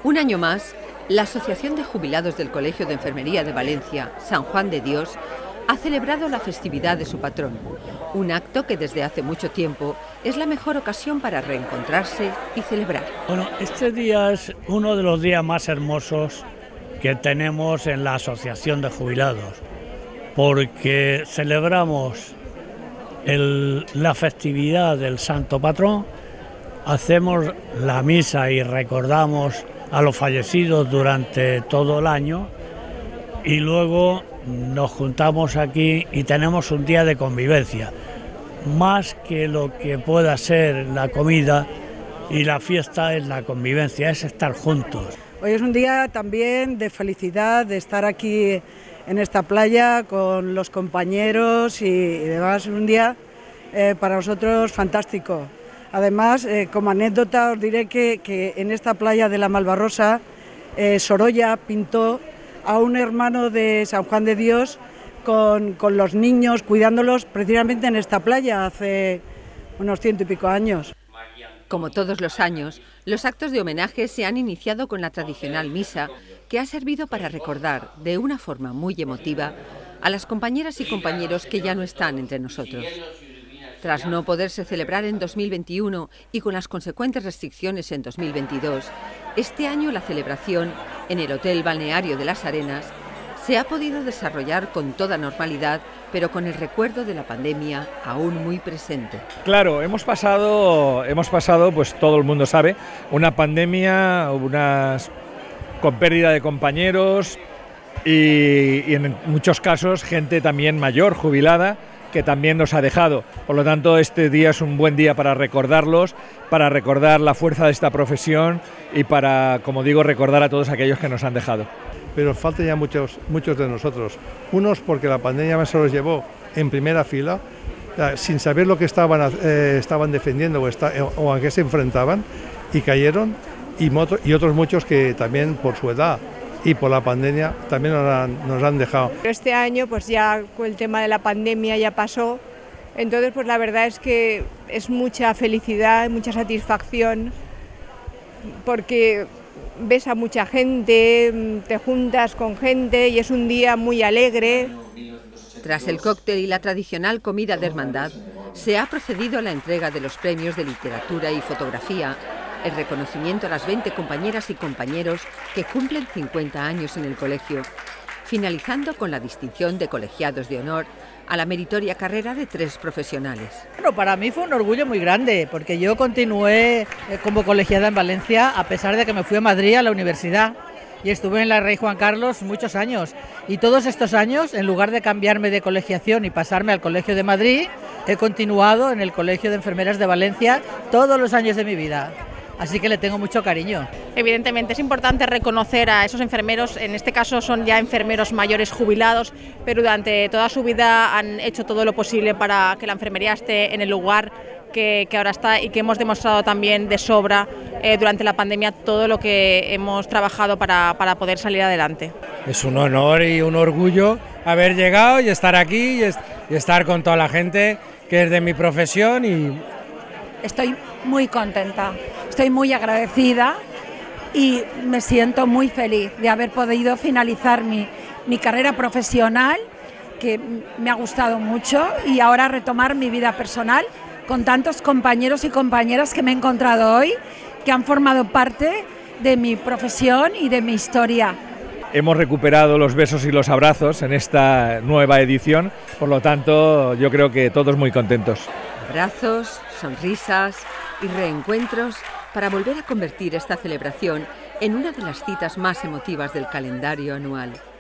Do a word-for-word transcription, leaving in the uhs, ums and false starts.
Un año más, la Asociación de Jubilados del Colegio de Enfermería de Valencia, San Juan de Dios, ha celebrado la festividad de su patrón, un acto que desde hace mucho tiempo es la mejor ocasión para reencontrarse y celebrar. Bueno, este día es uno de los días más hermosos que tenemos en la Asociación de Jubilados, porque celebramos el, la festividad del Santo Patrón, hacemos la misa y recordamos a los fallecidos durante todo el año y luego nos juntamos aquí y tenemos un día de convivencia, más que lo que pueda ser la comida y la fiesta es la convivencia, es estar juntos. Hoy es un día también de felicidad, de estar aquí en esta playa con los compañeros y, y demás, es un día eh, para nosotros fantástico. Además, eh, como anécdota os diré que, que en esta playa de la Malvarrosa, eh, Sorolla pintó a un hermano de San Juan de Dios con, con los niños, cuidándolos precisamente en esta playa hace unos ciento y pico años. Como todos los años, los actos de homenaje se han iniciado con la tradicional misa, que ha servido para recordar, de una forma muy emotiva, a las compañeras y compañeros que ya no están entre nosotros. Tras no poderse celebrar en dos mil veintiuno y con las consecuentes restricciones en dos mil veintidós, este año la celebración, en el Hotel Balneario de las Arenas, se ha podido desarrollar con toda normalidad, pero con el recuerdo de la pandemia aún muy presente. Claro, hemos pasado, hemos pasado, pues todo el mundo sabe, una pandemia, unas con pérdida de compañeros y, y en muchos casos gente también mayor, jubilada, que también nos ha dejado. Por lo tanto, este día es un buen día para recordarlos, para recordar la fuerza de esta profesión y para, como digo, recordar a todos aquellos que nos han dejado. Pero faltan ya muchos, muchos de nosotros. Unos porque la pandemia se los llevó en primera fila, sin saber lo que estaban, eh, estaban defendiendo o, está, o a qué se enfrentaban, y cayeron, y, moto, y otros muchos que también por su edad y por la pandemia también nos han, nos han dejado. Este año pues ya el tema de la pandemia ya pasó, entonces pues la verdad es que es mucha felicidad, mucha satisfacción, porque ves a mucha gente, te juntas con gente y es un día muy alegre. Tras el cóctel y la tradicional comida de hermandad, se ha procedido a la entrega de los premios de literatura y fotografía, el reconocimiento a las veinte compañeras y compañeros que cumplen cincuenta años en el colegio, finalizando con la distinción de colegiados de honor a la meritoria carrera de tres profesionales. Bueno, para mí fue un orgullo muy grande, porque yo continué como colegiada en Valencia a pesar de que me fui a Madrid a la universidad y estuve en la Rey Juan Carlos muchos años. Y todos estos años, en lugar de cambiarme de colegiación y pasarme al Colegio de Madrid, he continuado en el Colegio de Enfermeras de Valencia todos los años de mi vida. Así que le tengo mucho cariño. Evidentemente es importante reconocer a esos enfermeros, en este caso son ya enfermeros mayores jubilados, pero durante toda su vida han hecho todo lo posible para que la enfermería esté en el lugar que, que ahora está y que hemos demostrado también de sobra eh, durante la pandemia todo lo que hemos trabajado para, para poder salir adelante. Es un honor y un orgullo haber llegado y estar aquí y, es, y estar con toda la gente que es de mi profesión y... Estoy muy contenta, estoy muy agradecida y me siento muy feliz de haber podido finalizar mi, mi carrera profesional, que me ha gustado mucho, y ahora retomar mi vida personal con tantos compañeros y compañeras que me he encontrado hoy, que han formado parte de mi profesión y de mi historia. Hemos recuperado los besos y los abrazos en esta nueva edición, por lo tanto yo creo que todos muy contentos. Abrazos, sonrisas y reencuentros para volver a convertir esta celebración en una de las citas más emotivas del calendario anual.